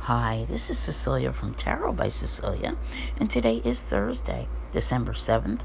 Hi, this is Cecilia from Tarot by Cecilia, and today is Thursday, December 7th,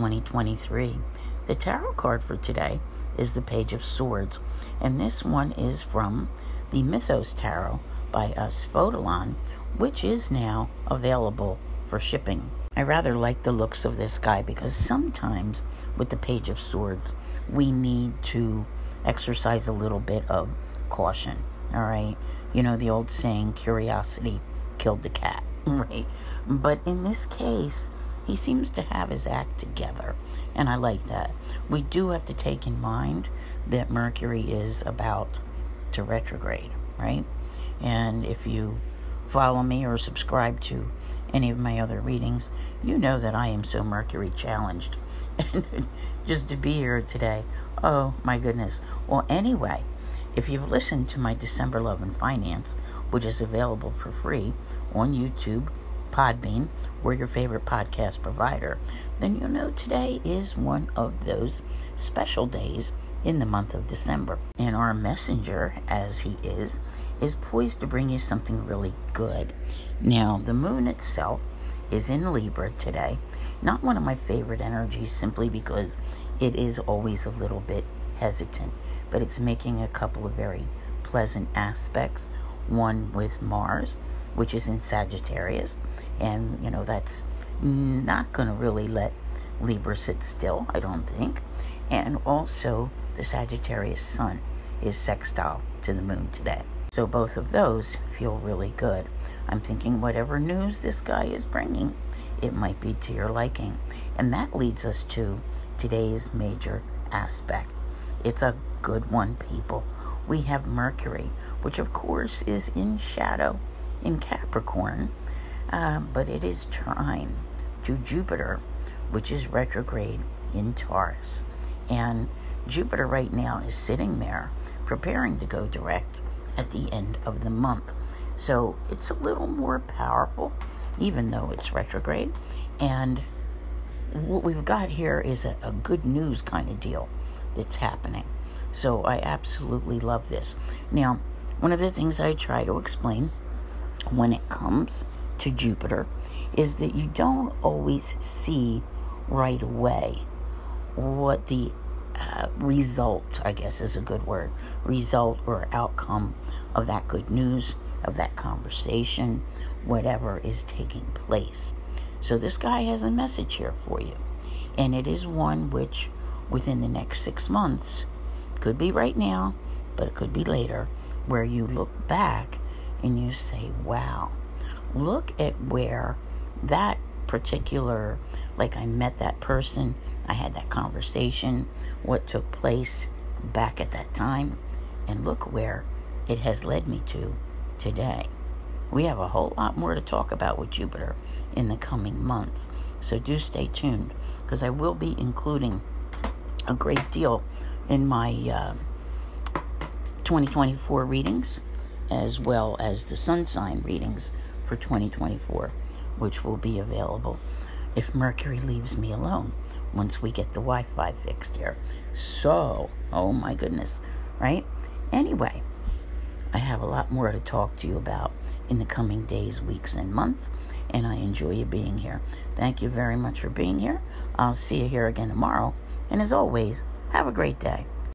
2023. The tarot card for today is the Page of Swords, and this one is from the Mythos Tarot by Asphodylon, which is now available for shipping. I rather like the looks of this guy because sometimes with the Page of Swords, we need to exercise a little bit of caution, all right? You know, the old saying, curiosity killed the cat, right? But in this case, he seems to have his act together, and I like that. We do have to take in mind that Mercury is about to retrograde, right? And if you follow me or subscribe to any of my other readings, you know that I am so Mercury challenged. And just to be here today, oh my goodness. Well, anyway, if you've listened to my December Love and Finance, which is available for free on YouTube, Podbean, or your favorite podcast provider, then you'll know today is one of those special days in the month of December. And our messenger, as he is poised to bring you something really good. Now, the moon itself is in Libra today. Not one of my favorite energies, simply because it is always a little bit hesitant, but it's making a couple of very pleasant aspects. One with Mars, which is in Sagittarius, and you know that's not going to really let Libra sit still, I don't think. And also the Sagittarius sun is sextile to the moon today, so both of those feel really good. I'm thinking whatever news this guy is bringing, it might be to your liking. And that leads us to today's major aspect. It's a good one, people. We have Mercury, which of course is in shadow in Capricorn, but it is trine to Jupiter, which is retrograde in Taurus. And Jupiter right now is sitting there preparing to go direct at the end of the month. So it's a little more powerful, even though it's retrograde. And what we've got here is a good news kind of deal that's happening. So I absolutely love this. Now, one of the things I try to explain when it comes to Jupiter is that you don't always see right away what the result, I guess is a good word, result or outcome of that good news, of that conversation, whatever is taking place. So this guy has a message here for you, and it is one which within the next 6 months, could be right now, but it could be later, where you look back and you say, wow, look at where that particular, like I met that person, I had that conversation, what took place back at that time, and look where it has led me to today. We have a whole lot more to talk about with Jupiter in the coming months, so do stay tuned, because I will be including a great deal in my 2024 readings, as well as the sun sign readings for 2024, which will be available if Mercury leaves me alone once we get the Wi-Fi fixed here. So, oh my goodness, right? Anyway, I have a lot more to talk to you about in the coming days, weeks, and months, and I enjoy you being here. Thank you very much for being here. I'll see you here again tomorrow, and as always, have a great day.